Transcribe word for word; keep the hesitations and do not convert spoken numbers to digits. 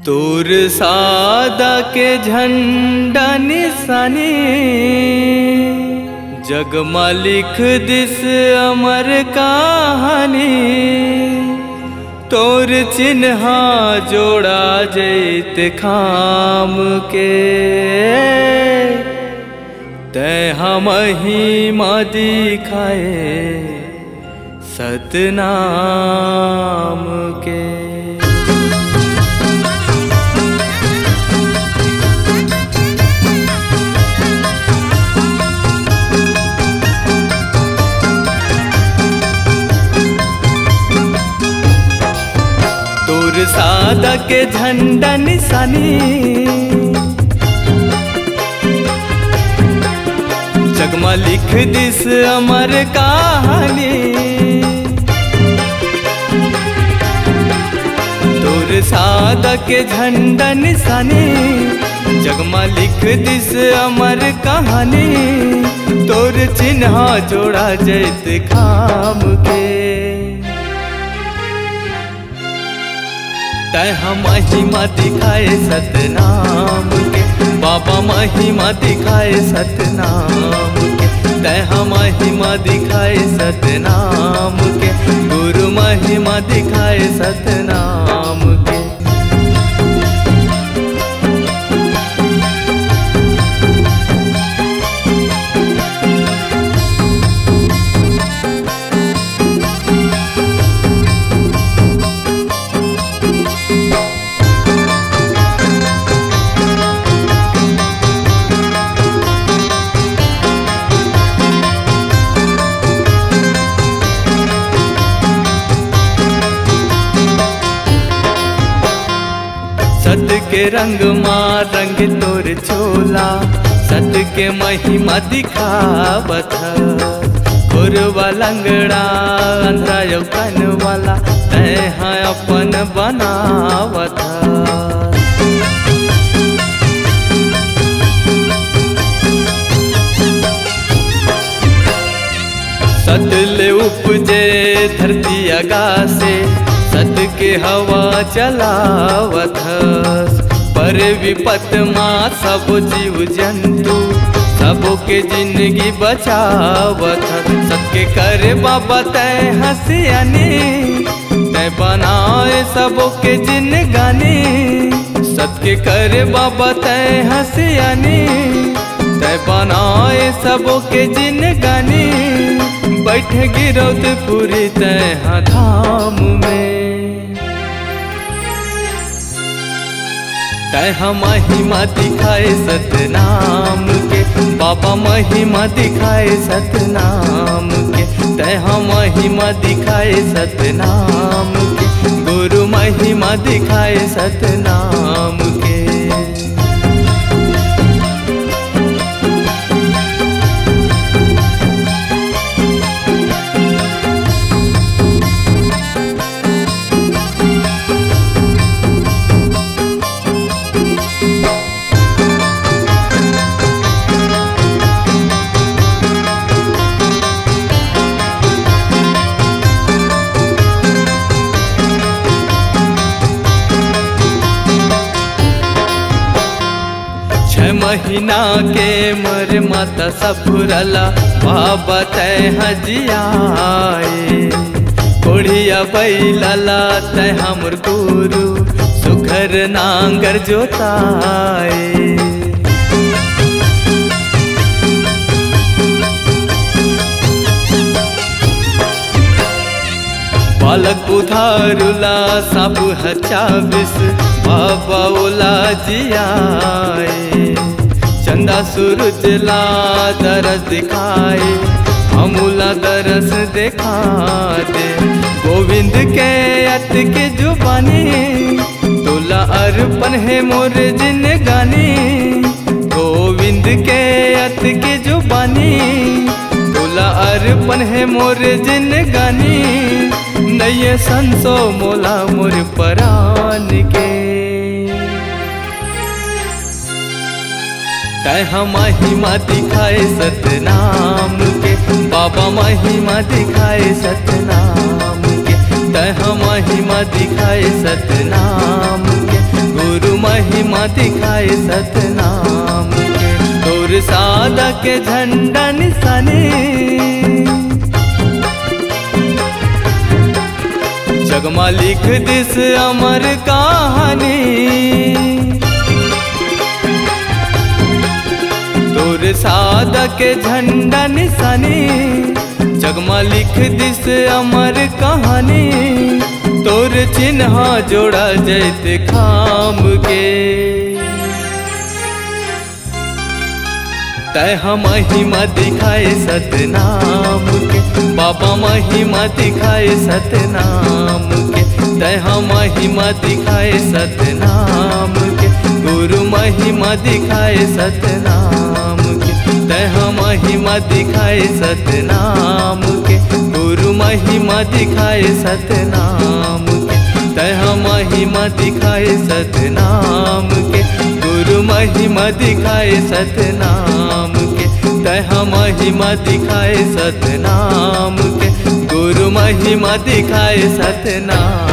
तोर सादा के झंडा निशानी जगमा लिख दिस अमर कहानी। तोर चिन्हा जोड़ा जैत खाम के तय हम ही माँ दिखाए सतनाम के। तोर सादा के झंडा निशानी जगमा लिख दिस अमर कहानी। तोर सादा के झंडा निशानी जगमा लिख दिस अमर कहानी। तोर चिन्हा जोड़ा जैत खाम के तय हम महिमा दिखाए सतनाम के। बाबा महिमा दिखाए सतनाम के तय हम महिमा दिखाए सतनाम के। गुरु महिमा दिखाए सतनाम के। सत के रंग माँ रंग तोर चोला सत के महिमा दिखावत। खुरवा लंगड़ा अंधा यौकन वाला तय है अपन बनावत। सत ले उपजे धरती आगासे सत के हवा चलावत। पर विपत माँ सब जीव जंतु सबों के जिंदगी बचावत। सबके करे बाबा तय हंसियानी तय बनाए सबों के जिंदगानी। सबके करे बाबा तय हंसियानी तय बनाए सबों के जिंदगानी। बैठ गिरौत पूरी तय धाम में तय हम महिमा दिखाए सतनाम के। बाबा महिमा दिखाए सतनाम के तय हम महिमा दिखाए सतनाम के। गुरु महिमा दिखाए सतनाम के। छह महीना के मर माता सफुरला बाबा तय हजियाए। कोढ़िया बैलाला तय हमर गुरु सुघर नांगर जोताए। बालक बुधारुला साबु हचाबिस बाबा ओला जियाए। चंदा सूरज ला दरस दिखाए हमूला दरस दिखा दे। गोविंद के अत के जुबानी तोला अर्पण है मोर जिंदगानी। गोविंद के अत के जुबानी तोला अर्पण है मोर जिंदगानी। नये संसो मोला मोर परान के तय हम महिमा दिखाए सतनाम के। बाबा महिमा दिखाए सतनाम के तय हम महिमा दिखाए सतनाम के। गुरु महिमा दिखाए सतनाम के। तोर सादा के झंडा निशानी जगमा लिख दिस अमर कहानी। तोर सादा के झंडा निशानी जगमा लिख दिस अमर कहानी। तोर चिन्ह जोड़ा जैते खाम के तय महिमा दिखाए सतनाम के। बाबा महिमा दिखाए सतनाम के। तय महिमा दिखाए सतनाम के। गुरु महिमा दिखाए सतनाम के। तय महिमा दिखाए सतनाम के। गुरु महिमा दिखाए सतनाम के। तय महिमा दिखाए सतनाम के। गुरु महिमा दिखाए सतनाम के। तय महिमा दिखाए सतनाम के। गुरु महिमा दिखाए सतनाम।